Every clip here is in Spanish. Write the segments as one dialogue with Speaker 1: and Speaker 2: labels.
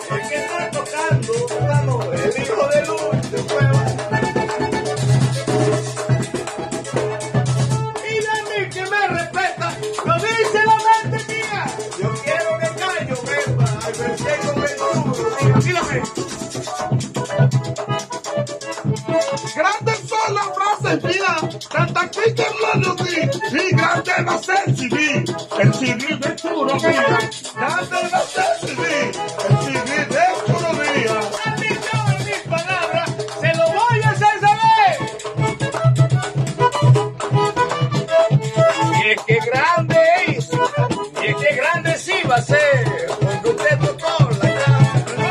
Speaker 1: el que estoy tocando, hermano, el hijo de Luz de Cueva. Y de mí que me respeta, lo dice la mente mía. Yo quiero que Cayo Bemba, al versículo 21, dígame.
Speaker 2: Grandes son las frases mías, tanta que lo di, y grande va a ser el CD de Churo Díaz. Grande va a ser el CD de Churo Díaz.
Speaker 1: A mí yo en mis palabras se lo voy a hacer saber. Y es que grande es, y es que grande sí va a ser, porque usted tocó la llave.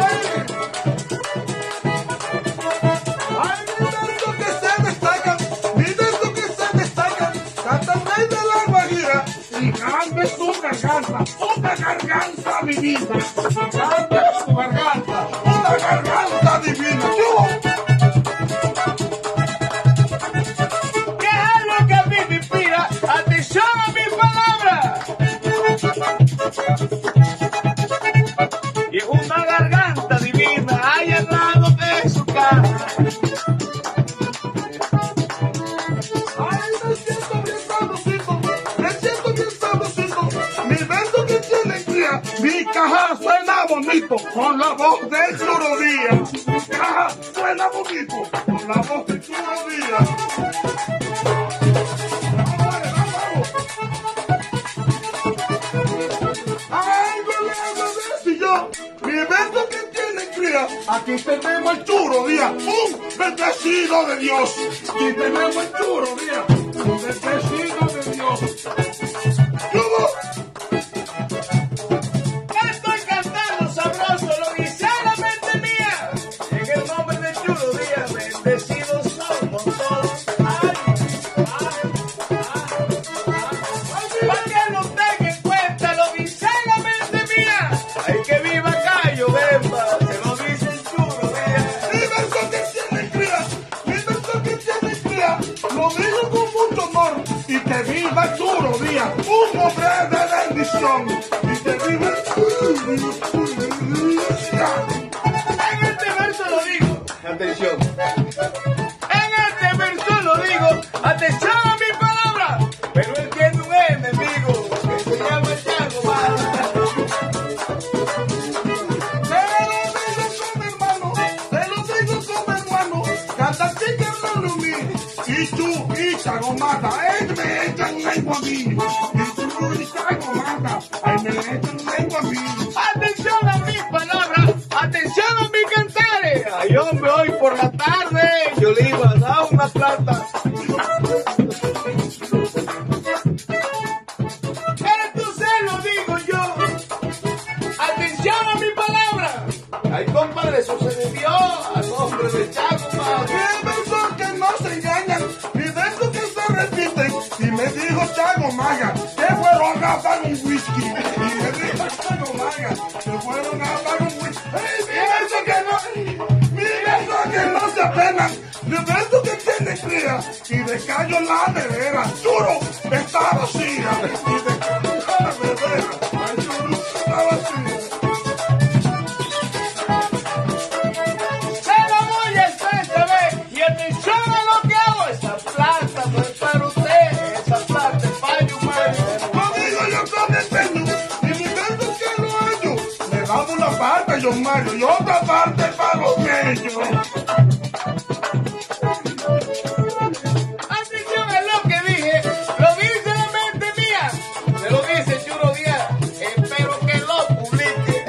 Speaker 2: Y grande es tu garganta, una garganta divina. Grande es tu garganta, una garganta divina.
Speaker 1: ¿Qué es lo que a mí me inspira? Atención a mis palabras. Y es una garganta divina ahí al lado de su cara.
Speaker 2: Ay, me siento bien sabrosito, me siento bien sabrosito. Mi verso que tiene cría, mi caja suena bonito con la voz de Churo Díaz. Mi caja suena bonito con la voz de Churo Díaz. Ay, y yo, mi verso que tiene cría, aquí tenemos el Churo Díaz, un bendecido de Dios. Aquí tenemos el Churo Díaz, un bendecido de Dios. ¿Cómo?
Speaker 1: Estoy cantando sabroso, lo dice la mente mía. En el nombre de Churo Díaz, bendecidos somos todos. Para que lo tenga en cuenta, lo dice la mente mía. Ay, que viva Cayo Bemba, se lo dice el Churo Díaz.
Speaker 2: Mi verso que tiene cría, mi verso que tiene cría, lo digo con mucho honor. Y que viva el Churo Díaz, un hombre de bendición. Y que viva el Churo Díaz.
Speaker 1: En este verso lo digo, atención. En este verso lo digo, atención a mi palabra. Pero él tiene un enemigo que se llama Chago Mata.
Speaker 2: Te lo digo como hermano, cada chica no lo mire. Y tú, y Chago Mata, me echan lengua a mí. Y tú, y Chago Mata, me echan lengua a mí.
Speaker 1: Atención a mis palabras, atención a mis cantares. Ay, hombre, hoy por la tarde yo le iba a dar una plata. Esto se lo digo yo. Atención a mi palabra. Ay, compadre, eso se debió al nombre de Chago Mata.
Speaker 2: Mi verso que no se engañan, mi verso que se repiten. Y me dijo Chago Maga, que fueron a dar un whisky. Y me dijo Chago Maga, que fueron a dar un whisky. Ay, mi verso que no se apenan, mi verso que tiene cría. Y de Cayo la nevera, Churo está vacía. Y de Cayo la nevera, ay, Churo está vacía.
Speaker 1: Se lo voy a hacer esta vez. Y atención a lo que hago. Esa plata no es para usted. Esa plata es para yo,
Speaker 2: Lo digo yo con empeño, y mi verso que lo hallo. Le damos una parte a John Mario y otra parte para los niños.
Speaker 1: atención a lo que dije. Lo dice la mente mía. Se lo dice Churo Díaz. Espero que lo publique.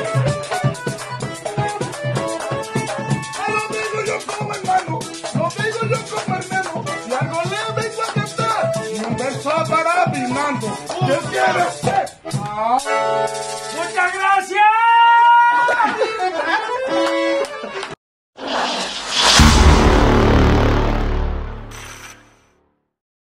Speaker 2: Lo digo yo como hermano, lo digo yo como hermano. Y algo le vengo a cantar. Y un verso para Fernando. ¿Qué quieres ser?
Speaker 1: ¡Muchas gracias!